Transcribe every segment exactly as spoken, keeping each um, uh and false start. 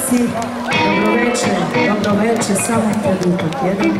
gosti, dobroveče, dobroveče, samo trenutak jedan.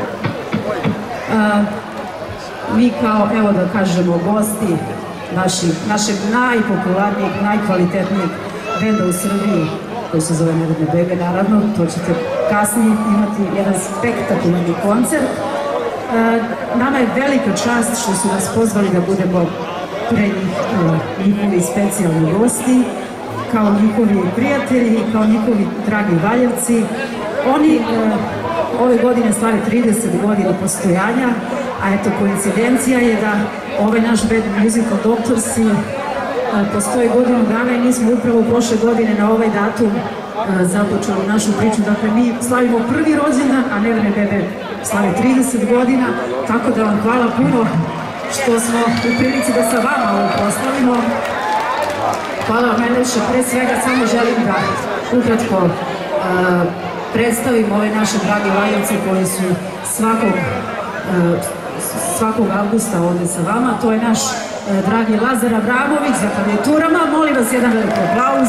Mi kao, evo da kažemo, gosti našeg najpopularnijeg, najkvalitetnijeg benda u Srbiji, koji se zove Neverne Bebe, naravno, to ćete kasnije imati jedan spektakularni koncert. Nama je velika čast što su nas pozvali da budemo pre njih njihovi specijalni gosti, kao njihovi prijatelji, kao njihovi dragi Valjevci. Oni ove godine slave trideset godina postojanja, a eto, koincidencija je da ovaj naš band Musical Doctors postoji godinu dana i mi smo upravo prošle godine na ovaj datum započeli našu priču. Dakle, mi slavimo prvi rođendan, a Neverne Bebe slave trideset godina, tako da vam hvala puno što smo u prilici da sa vama ovo proslavimo. Hvala vam najlepše. Pre svega samo želim da ukratko predstavim ove naše dragi Valjevce koji su svakog svakog avgusta ovde sa vama. To je naš dragi Lazar Abramović za klavijaturama. Molim vas jedan veliki aplauz.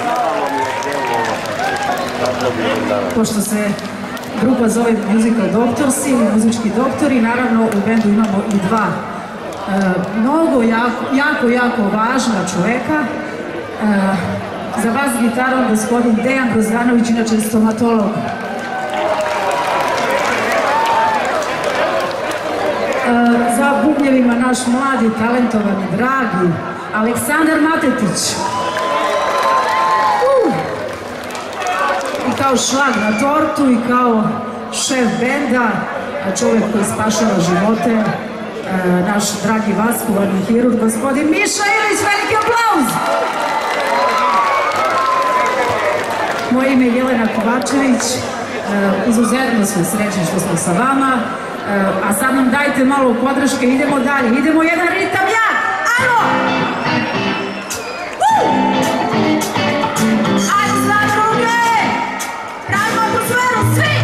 Pošto se grupa zove Musical Doctors ili muzički doktori, naravno u bendu imamo i dva mnogo, jako, jako važna čoveka. Za vas gitarom gospodin Dejan Grozdanović, inače stomatolog. Za bubnjevima naš mladi, talentovani, dragi Aleksandar Matetić. I kao šlag na tortu i kao šef benda, čovjek koji spašava živote, naš dragi vaskularni hirurg, gospodin Miša Ilić, veliki aplauz! Moje ime je Jelena Kovačević, izuzetno smo srećni što smo sa vama, a sad nam dajte malo podrške, idemo dalje, idemo jedan ritam jak, ajmo! Ajmo slave ruke! Radimo atmosferu, svi!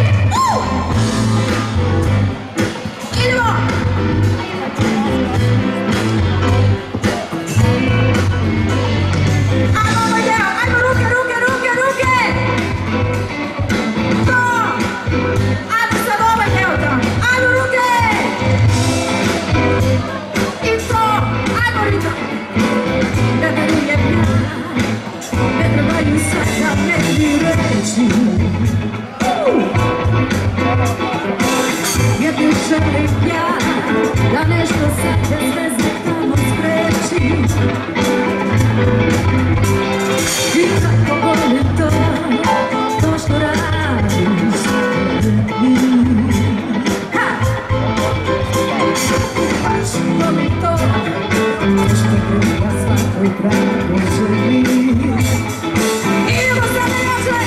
Idemo! Ajmo ovaj deo, ajmo ruke, ruke, ruke, ruke! To! Ajmo sad ovaj deo tamo, ajmo ruke! I to! Ajmo ritam! Ne verujem ja, ne trebaju sada meni reći. Jednu želim ja, da nešto sad bez veze tamo spreči. I tako volim to, to što radiš meni. Ha! Baš volim to, to što druga svakoj pravo želiš. Idemo sad na jače!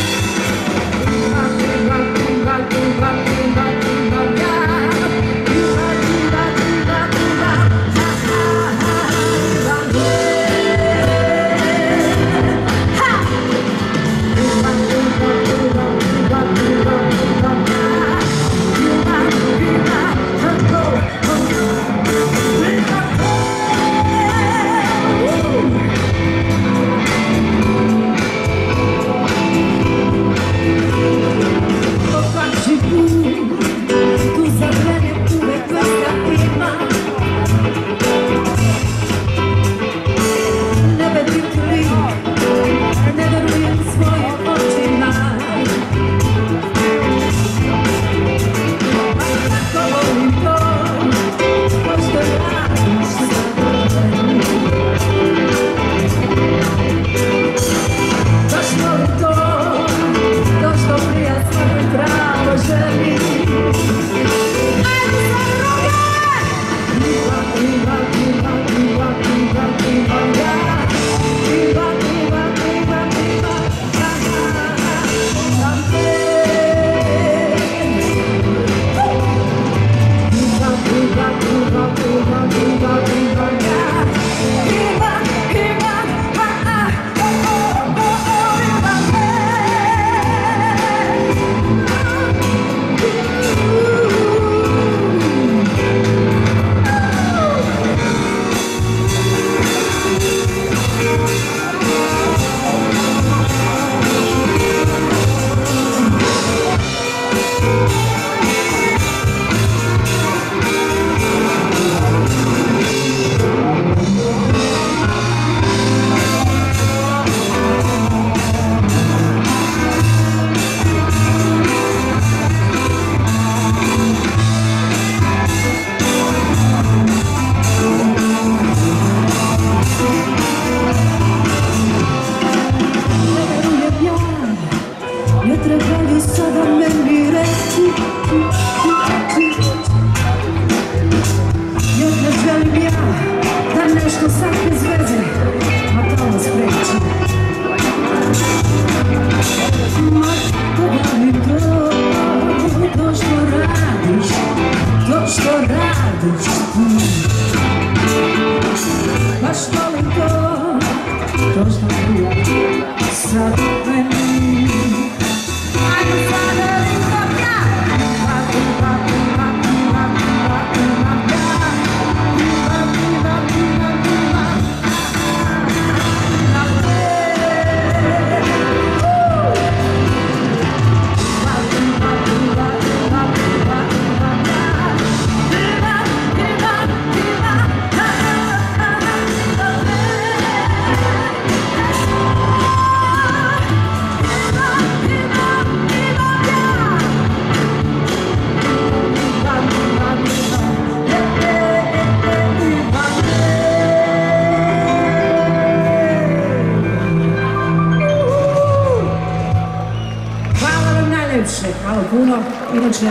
hvala puno. Inače,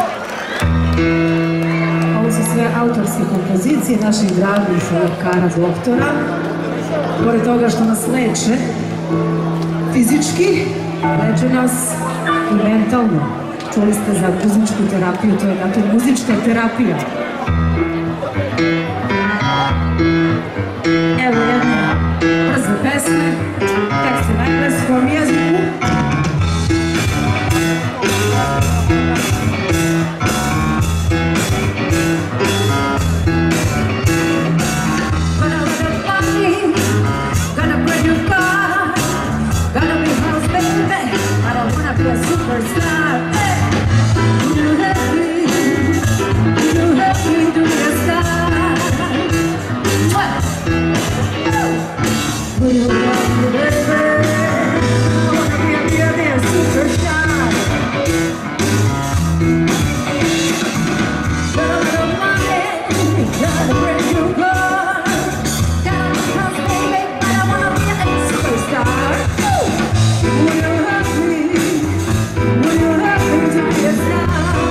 ovo su sve autorske kompozicije naših dragih lekara, doktora. Pored toga što nas leče fizički, leče nas i mentalno. Čuli ste za muzičku terapiju, to je dakle muzička terapija. Evo jedne brze pesme, tekst je na engleskom jeziku. Superstar, hey! You help me, you help me to be a star. What? Will you help me, baby? I wanna be a, be a, be a superstar. Got a little money, got a brand new car, got a house, baby, but I wanna be a superstar. Will you help me? Will you help me to be a star?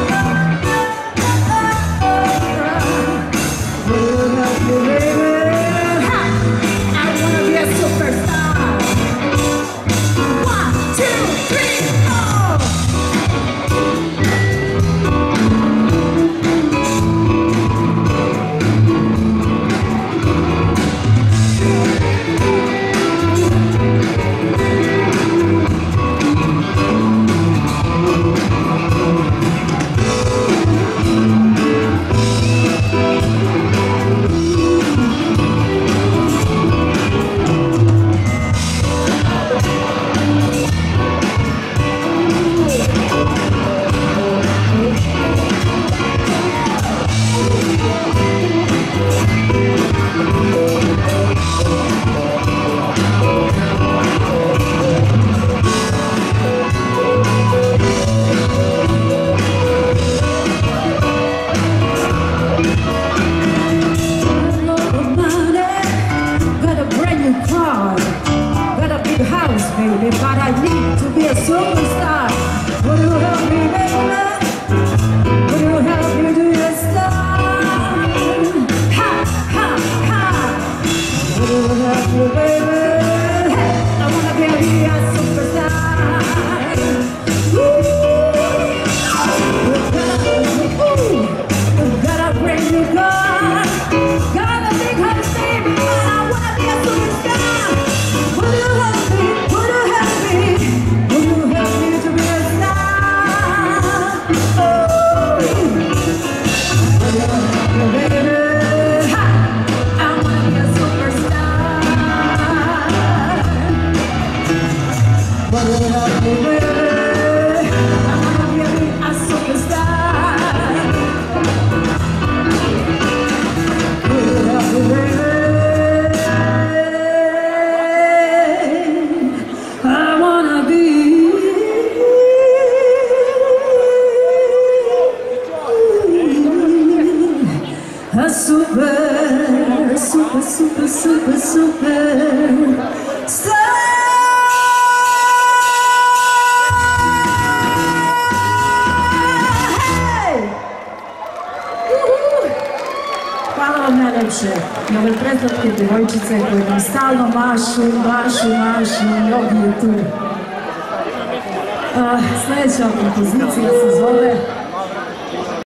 Will you help me, baby? Ha! I wanna be a superstar. One, two, three, four. Baby, but I need to be a superstar. Will you help me, baby? Will you help me to be a star? Ha, ha, ha. Will you help me, baby? Hey, I wanna be a superstar. Ooh, ooh, got a brand new car, got a big house, baby, but I wanna be a superstar. Will you help me? A super, super, super, super, super star. Hey! Uhu! Hvala vam najlepše na ove pretlatke djevojčice koje nam stalno mašu, mašu, mašu, mnogi je tu. Uh, sljedeća kompozicija se zove